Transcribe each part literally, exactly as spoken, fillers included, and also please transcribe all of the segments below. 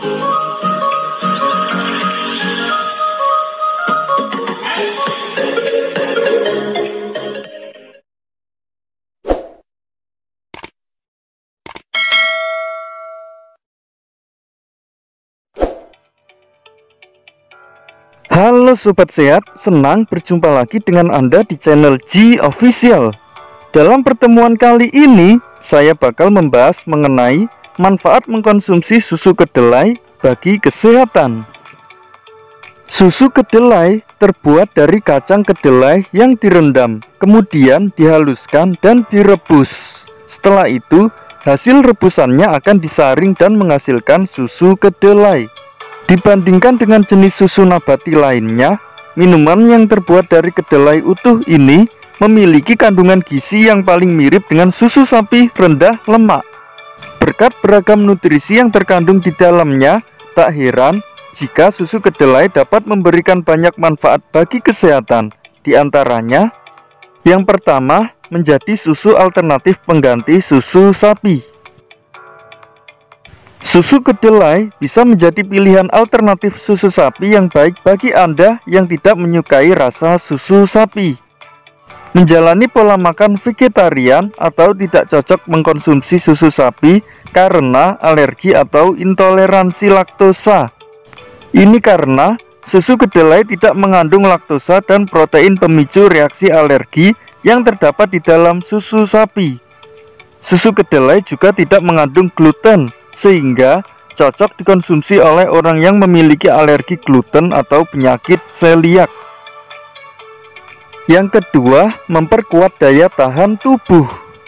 Halo Sobat Sehat, senang berjumpa lagi dengan Anda di channel G Official. Dalam pertemuan kali ini, saya bakal membahas mengenai manfaat mengkonsumsi susu kedelai bagi kesehatan. Susu kedelai terbuat dari kacang kedelai yang direndam, kemudian dihaluskan dan direbus. Setelah itu, hasil rebusannya akan disaring dan menghasilkan susu kedelai. Dibandingkan dengan jenis susu nabati lainnya, minuman yang terbuat dari kedelai utuh ini memiliki kandungan gizi yang paling mirip dengan susu sapi rendah lemak. Berkat beragam nutrisi yang terkandung di dalamnya, tak heran jika susu kedelai dapat memberikan banyak manfaat bagi kesehatan. Di antaranya, yang pertama, menjadi susu alternatif pengganti susu sapi. Susu kedelai bisa menjadi pilihan alternatif susu sapi yang baik bagi Anda yang tidak menyukai rasa susu sapi. Menjalani pola makan vegetarian atau tidak cocok mengkonsumsi susu sapi karena alergi atau intoleransi laktosa. Ini karena susu kedelai tidak mengandung laktosa dan protein pemicu reaksi alergi yang terdapat di dalam susu sapi. Susu kedelai juga tidak mengandung gluten, sehingga cocok dikonsumsi oleh orang yang memiliki alergi gluten atau penyakit seliak. Yang kedua, memperkuat daya tahan tubuh.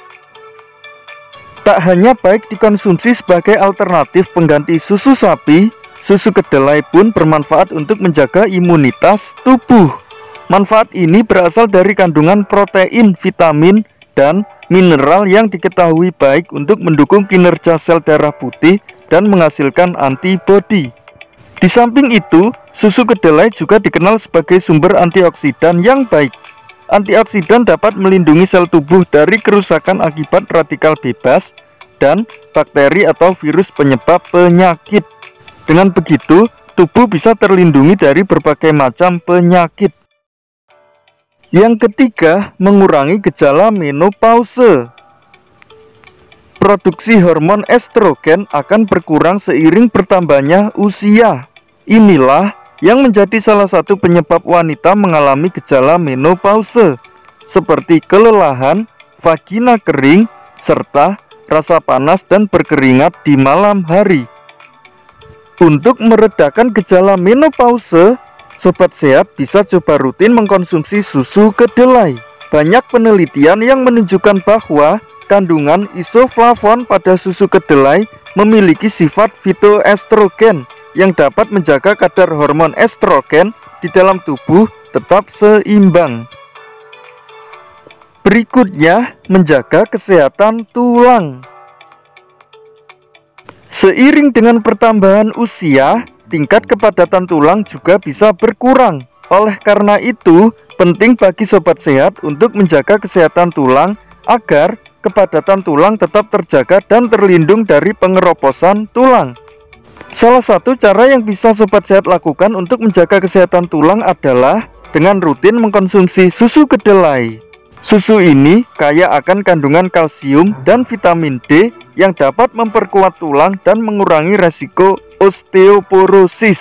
Tak hanya baik dikonsumsi sebagai alternatif pengganti susu sapi, susu kedelai pun bermanfaat untuk menjaga imunitas tubuh. Manfaat ini berasal dari kandungan protein, vitamin, dan mineral yang diketahui baik untuk mendukung kinerja sel darah putih dan menghasilkan antibodi. Di samping itu, susu kedelai juga dikenal sebagai sumber antioksidan yang baik. Antioksidan dapat melindungi sel tubuh dari kerusakan akibat radikal bebas dan bakteri atau virus penyebab penyakit. Dengan begitu, tubuh bisa terlindungi dari berbagai macam penyakit. Yang ketiga, mengurangi gejala menopause. Produksi hormon estrogen akan berkurang seiring bertambahnya usia. Inilah yang menjadi salah satu penyebab wanita mengalami gejala menopause, seperti kelelahan, vagina kering, serta rasa panas dan berkeringat di malam hari. Untuk meredakan gejala menopause, Sobat Sehat bisa coba rutin mengkonsumsi susu kedelai. Banyak penelitian yang menunjukkan bahwa kandungan isoflavon pada susu kedelai memiliki sifat fitoestrogen yang dapat menjaga kadar hormon estrogen di dalam tubuh tetap seimbang. Berikutnya, menjaga kesehatan tulang. Seiring dengan pertambahan usia, tingkat kepadatan tulang juga bisa berkurang. Oleh karena itu, penting bagi Sobat Sehat untuk menjaga kesehatan tulang agar kepadatan tulang tetap terjaga dan terlindung dari pengeroposan tulang. Salah satu cara yang bisa Sobat Sehat lakukan untuk menjaga kesehatan tulang adalah dengan rutin mengkonsumsi susu kedelai. Susu ini kaya akan kandungan kalsium dan vitamin D yang dapat memperkuat tulang dan mengurangi resiko osteoporosis.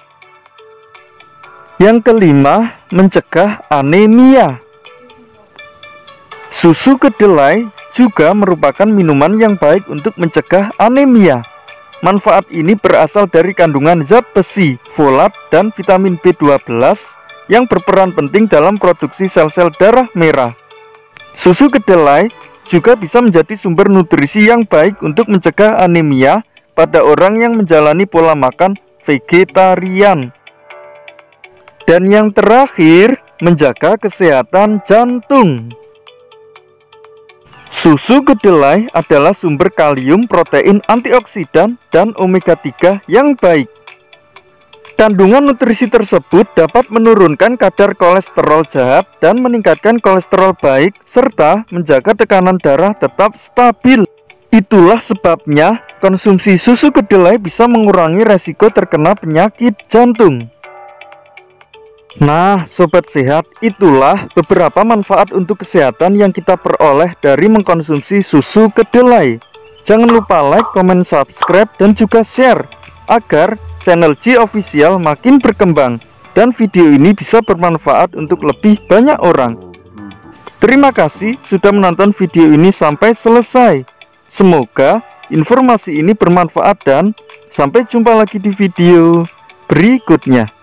Yang kelima, mencegah anemia. Susu kedelai juga merupakan minuman yang baik untuk mencegah anemia. Manfaat ini berasal dari kandungan zat besi, folat, dan vitamin B dua belas yang berperan penting dalam produksi sel-sel darah merah. Susu kedelai juga bisa menjadi sumber nutrisi yang baik untuk mencegah anemia pada orang yang menjalani pola makan vegetarian. Dan yang terakhir, menjaga kesehatan jantung. Susu kedelai adalah sumber kalium, protein, antioksidan, dan omega tiga yang baik. Kandungan nutrisi tersebut dapat menurunkan kadar kolesterol jahat dan meningkatkan kolesterol baik, serta menjaga tekanan darah tetap stabil. Itulah sebabnya konsumsi susu kedelai bisa mengurangi resiko terkena penyakit jantung. Nah, sobat sehat, itulah beberapa manfaat untuk kesehatan yang kita peroleh dari mengkonsumsi susu kedelai. Jangan lupa like, comment, subscribe, dan juga share agar channel G Official makin berkembang dan video ini bisa bermanfaat untuk lebih banyak orang. Terima kasih sudah menonton video ini sampai selesai. Semoga informasi ini bermanfaat dan sampai jumpa lagi di video berikutnya.